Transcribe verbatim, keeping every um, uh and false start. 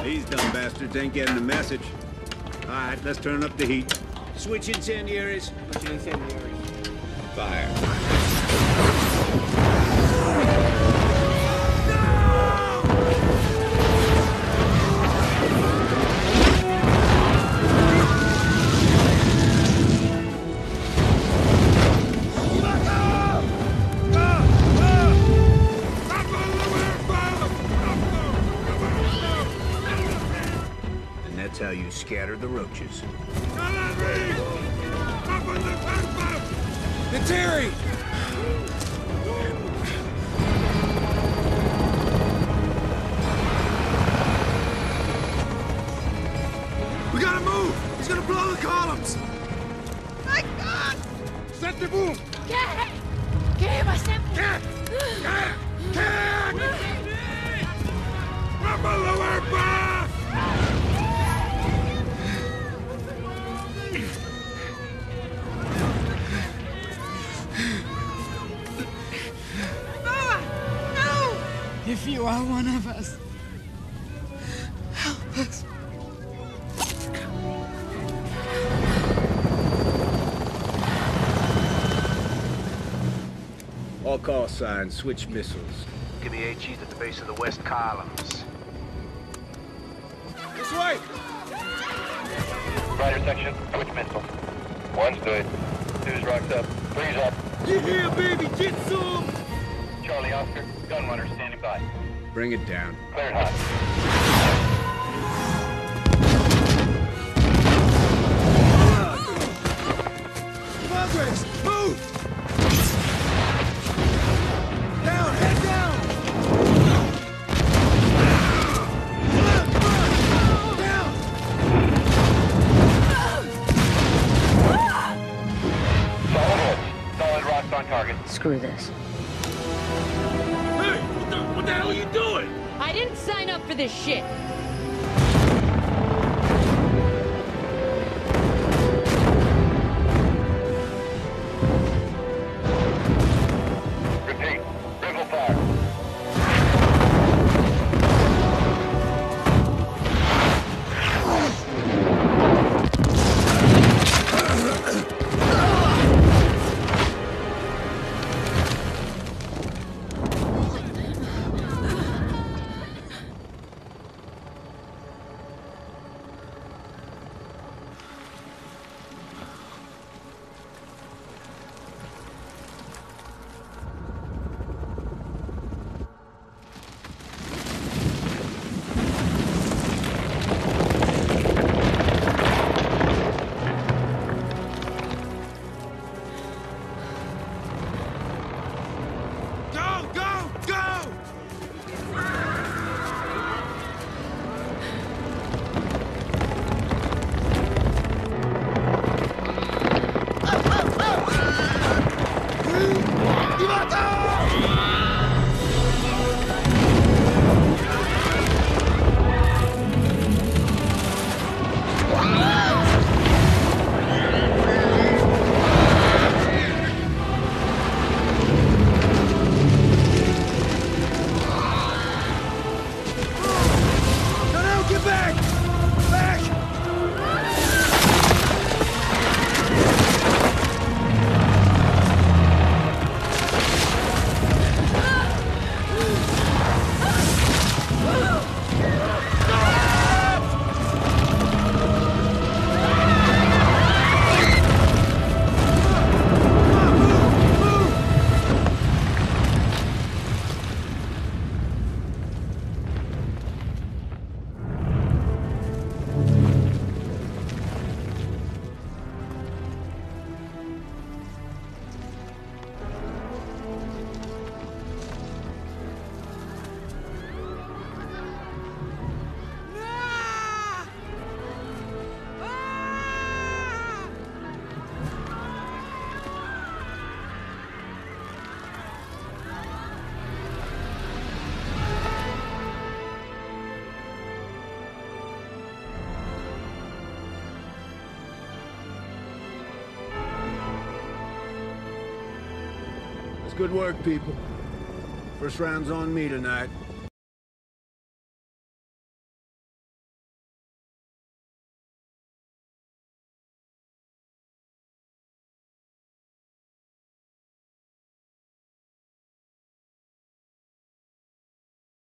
These dumb bastards ain't getting the message. All right, let's turn up the heat. Switch incendiaries. Switch incendiaries. Fire. That's how you scatter the roaches. Neytiri! We gotta move! He's gonna blow the columns! My God! Set the boom! ¿Qué? ¿Qué va a ser? ¿Qué? ¿Qué? ¿Qué? ¡Vamos a lower back! If you are one of us, help us. All call signs, switch missiles. Give me H E's at the base of the west columns. This way! Rider section, switch missile. One's good. Two's rocked up. Three's up. You here, baby? Get some! Charlie Oscar, gun runner standing by. Bring it down. Cleared hot. Progress! Move! Down! Head down! Come on! Come on! Down! Solid hits. Solid rocks on target. Screw this. Hey! What the, what the hell are you doing? I didn't sign up for this shit. Repeat. Rifle fire. Go! Go! Go! No, no, get back! Back! Good work, people. First round's on me tonight.